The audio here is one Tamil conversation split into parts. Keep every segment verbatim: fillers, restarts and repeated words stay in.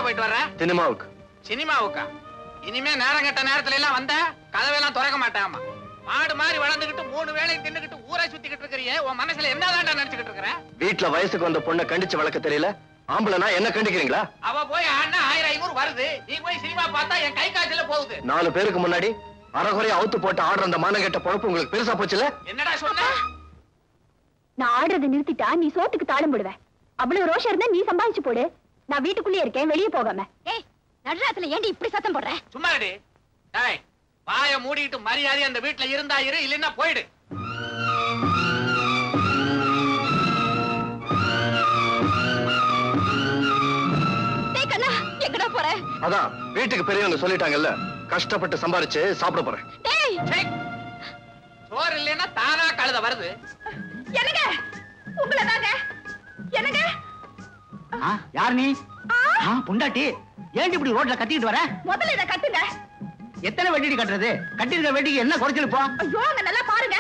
போயிட்டு வர்ற? சினிமாவுக்கு. சினிமாவுக்கா? இனிமே நேரம் கட்ட நேரத்துல எல்லாம் வந்த கதவையெல்லாம் திறக்க மாட்டாமா. மாடு மாதிரி வளர்ந்துகிட்டு மூணு வேளையும் தின்னுகிட்டு ஊரை சுத்திக்கிட்டு இருக்கிறியே, உன் மனசுல என்னதான்டா நினைச்சுக்கிட்டு இருக்கிற? வீட்டுல வயசுக்கு வந்த பொண்ணை கண்டிச்சு வளர்க்க தெரியல, ஆம்பளைனா என்ன கண்டிக்கிறீங்களா? அவ போய் ஆனா ஆயிரம் ஐநூறு வருது, நீ போய் சினிமா பார்த்தா என் கை காய்ச்சல போகுது. நாலு பேருக்கு முன்னாடி அறகுறைய அவுத்து போட்டு ஆடுற அந்த மானங்கெட்ட பொழப்பு உங்களுக்கு பெருசா போச்சுல? என்னடா சொன்ன? நான் ஆடுறதை நிறுத்திட்டா நீ சோத்துக்கு தாளம் போடுவேன். அவ்வளவு ரோஷம் இருந்தா நீ சம்பாதிச்சு போடு. நான் வீட்டுக்குள்ளே இருக்கேன், வெளியே போகாம. ஏய், நடுராத்துல ஏண்டி இப்படி சத்தம் போடுற? சும்மா இரு. டேய், வாயை மூடிட்டு மரியாதை அந்த வீட்டுல இருந்தா இரு, இல்லன்னா போயிடு. டேய் கண்ணா, எங்கடா போற? அதான் வீட்டுக்கு பெரியவங்க சொல்லிட்டாங்கல்ல, கஷ்டப்பட்டு சம்பாரிச்சு சாப்பிட போறேன். டேய், சோறு இல்லன்னா தானா கழுத வருது. என்னங்க? உங்களை தாங்க. என்னங்க? யார் நீ? பொண்டாட்டி. ஏன் இப்படி ரோட்ல கட்டிட்டு வர? முதல்ல இத கட்டுங்க. எத்தனை வெட்டி கட்டுறது? கட்டிருக்க வெட்டிக்கு என்ன குறைச்சல் போ? ஐயோ, அங்க நல்லா பாருங்க.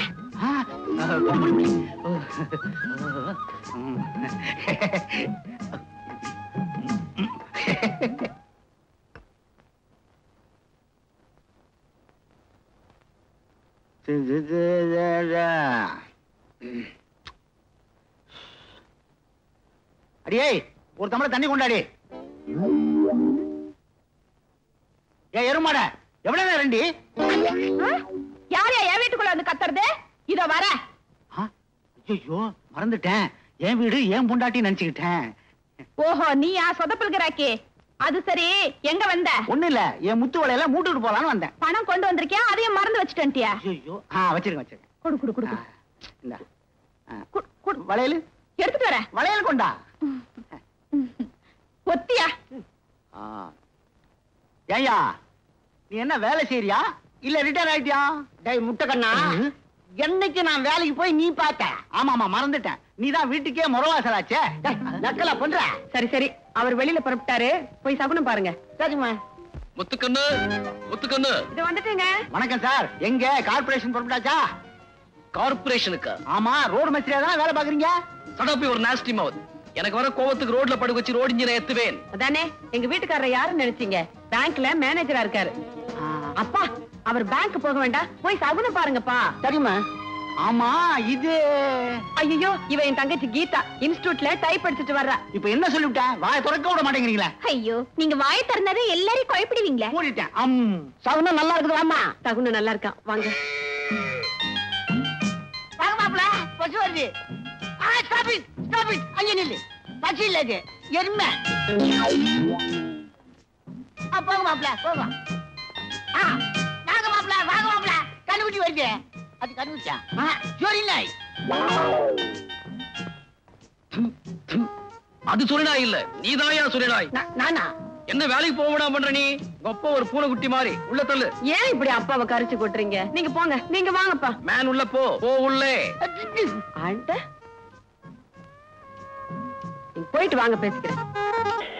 அடியே, ஒரு தமிழ தண்ணி கொண்டாடி. ஏ எருமாட, எவ்வளவு நேரம் ரெண்டி? யார் என் வீட்டுக்குள்ள வந்து கத்துறது? இதோ வர. ஐயோ, மறந்துட்டேன். என் வீடு என் பொண்டாட்டி நினைச்சுக்கிட்டேன். ஓஹோ, நீ யா சொதப்பல்கிறாக்கி. அது சரி, எங்க வந்த? ஒண்ணு இல்ல, என் முத்து வளையல மூட்டுட்டு போலான்னு வந்தேன். பணம் கொண்டு வந்திருக்கியா? அதையும் மறந்து வச்சுட்டியா? ஐயோ, ஆ வச்சிருங்க வச்சிருங்க. கொடு கொடு கொடு. இந்த வளையல் எடுத்துட்டு வர. வளையல் கொண்டா. ஒத்தியா? ஏயா, நீ என்ன வேலை செய்யறியா இல்ல ரிட்டையர் ஆயிட்டியா? டேய் முட்டைக்கண்ணா, என்னைக்கு நான் வேலைக்கு போய் நீ பார்த்த? ஆமா ஆமா, மறந்துட்டேன். நீதான் வீட்டுக்கே முறவாசலாச்சே. நக்கலா பண்ற? சரி சரி, அவர் வெளியில புறப்பட்டாரு, போய் சகுனம் பாருங்க. சரிம்மா. முத்துக்கண்ணு, முத்துக்கண்ணு. இது வந்துட்டுங்க. வணக்கம் சார். எங்க கார்பரேஷன் புறப்பட்டாச்சா? கார்பரேஷனுக்கு? ஆமா, ரோடு மேஸ்திரியா தான் வேலை பாக்குறீங்க? சடாப்பி ஒரு நாஸ்டி மவுத். எனக்கு வர கோவத்துக்கு ரோட்ல படுக்க வச்சு ரோடு இன்ஜினை ஏத்துவேன். அதானே, எங்க வீட்டுக்காரர் யாருன்னு நினைச்சீங்க? பேங்க்ல மேனேஜரா இருக்காரு. அப்பா, அவர் பேங்க் போக வேண்டாம், போய் சகுனம் பாருங்கப்பா. சரிம்மா. ஆமா, இது ஐயோ, இவ என் தங்கச்சி கீதா, இன்ஸ்டிடியூட்ல டைப் படிச்சுட்டு வர்றா. இப்ப என்ன சொல்லிவிட்டேன்? வாயை திறக்க விட மாட்டேங்கிறீங்களா? ஐயோ, நீங்க வாயை திறந்தாவே எல்லாரையும் குழப்பிடுவீங்களே. மூடிட்டேன். அம் சகுனம் நல்லா இருக்குது. ஆமா, சகுனம் நல்லா இருக்கான். வாங்க வாங்க மாப்ள, பசு வருது. Ah, stop it, stop it. அங்க நில்லு. பசு இல்ல இது, எருமை. ஆ, போங்க மாப்ள, போங்க. ஆ, வாங்க மாப்ள, வாங்க மாப்ள. கண்ணுக்குட்டி வருது. அது கண்ணுக்குட்டியா? ஆ, ஜோரி நாய். அது சுரிநாய் இல்ல, நீதாயா சுரிநாய். நானா? என்ன வேலைக்கு போக விடாம பண்ற நீ? கொப்ப ஒரு பூனை குட்டி மாதிரி உள்ள தள்ளு. ஏன் இப்படி அப்பாவை கரிச்சு கொட்டுறீங்க? நீங்க போங்க, நீங்க வாங்கப்பா. மேன் உள்ள போ, போ உள்ளே. போயிட்டு வாங்க, பேசிக்கிறேன்.